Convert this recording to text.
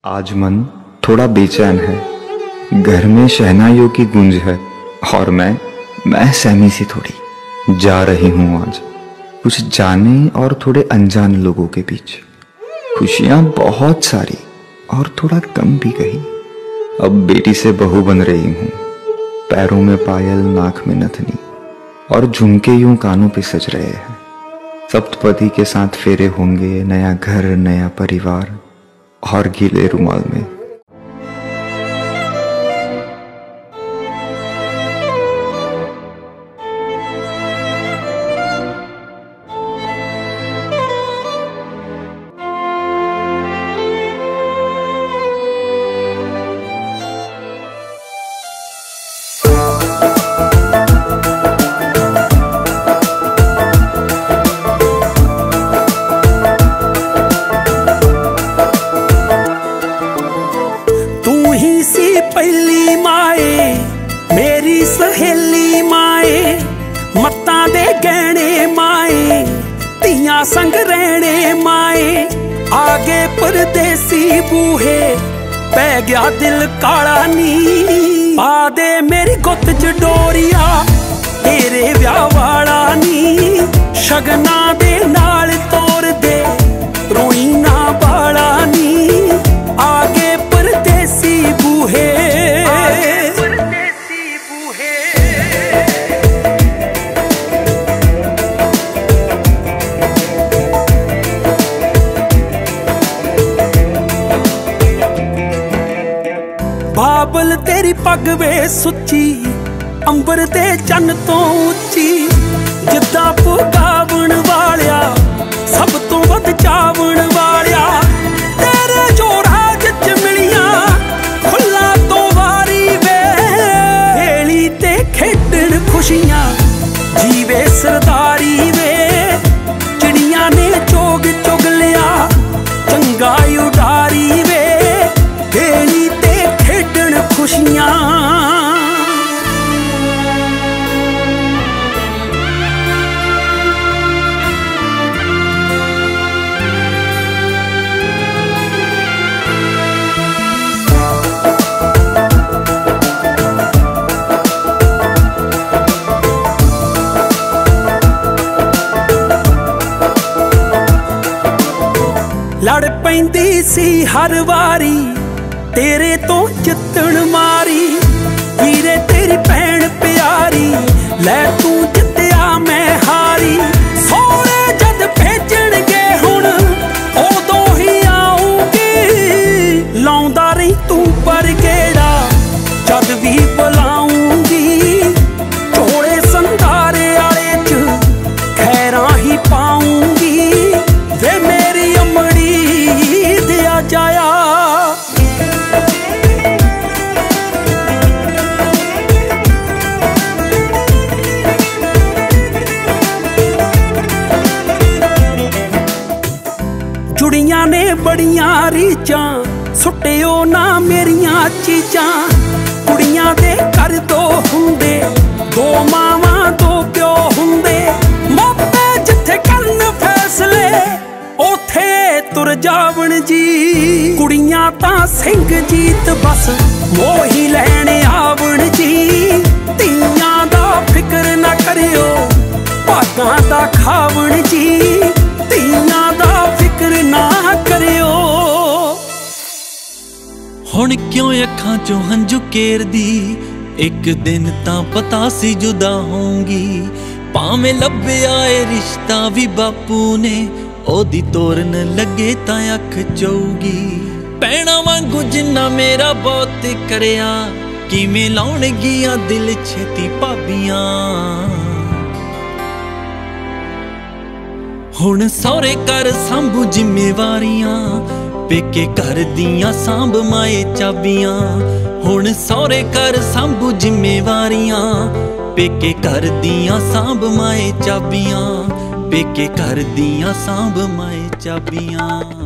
आज मन थोड़ा बेचैन है, घर में शहनाइयों की गूंज है और मैं सहमी सी थोड़ी जा रही हूँ आज कुछ जाने और थोड़े अनजान लोगों के बीच। खुशियाँ बहुत सारी और थोड़ा कम भी कही। अब बेटी से बहू बन रही हूँ, पैरों में पायल, नाक में नथनी और झुमके यूं कानों पे सज रहे हैं। सप्तपदी के साथ फेरे होंगे, नया घर, नया परिवार और गीले रुमाल में। पहली माए मेरी सहेली माए, मत्ता दे गहने माए, तियां संग रहने माए। आगे परदेसी बूहे पै गया दिल काला नी, पा दे मेरी गुत्त च डोरिया तेरे व्याह वाला नी। शगना दे नाल तोर दे रोई ना बाला नी, आगे परदेसी बूहे। बाबल तेरी पग वे सुची, अंबर ते चन्न तो उची, जिद्दां पुगावण वालिया सब तो वध चावण वालिया। तेरे जो राज च मिलियां खुला तो वारी वे, खेली ते खेडण खुशियां जीवे सरदारी वे। चिड़ियां ने चोग चुग लिया चंगा उडारी वे, खेली ते खेडण खुशियां। लड़ पैंदी सी हर वारी तेरे तो जितण मारी, वीरे तेरी भैन प्यारी लै तू जित्या मैं हारी। सोहरे जद भेजणगे हुण उदों ही आऊंगी, लाउंदा रही तू पर गेड़ा जद भी बुलाऊंगी। चोले संधारे आले च खैरां ही पाऊंगी, वे मेरी अमड़ी दिया जाया। जुड़ियां ने बड़ियां रीचां सुटियो ना मेरियां चीजां। कुड़ियां दे घर दो हुंदे, दो मावां दो प्यो हुंदे, मोपे जिथे करन फैसले ओथे तुर जावण जी। कुड़ियां तां सिंह जीत बस मोही लैणे आवण जी। तियां दा फिकर ना करियो भागां दा खावण जी, तियां दा फिकर ना करियो। हुण क्यों अखां चों हंझू केरदी, एक दिन तां पता सी जुदा होंगी। भावें लभ्या ए रिश्ता भी बापू ने, ओदी तोरन लगे तां अख चौगी। भैणां वांगू जिन्ना मेरा बहुत करिया, किवें लाउणगियां दिल छेती भाबियां। हुण सौरे घर सांभू जिम्मेवारियां, पेके घर दियां सांभ माए चाबियां। हुण सौरे घर सांभू जिम्मेवारियां, पेके घर दियां सांभ माए चाबियां। पेके घर दियां सांभ माए चाबियां।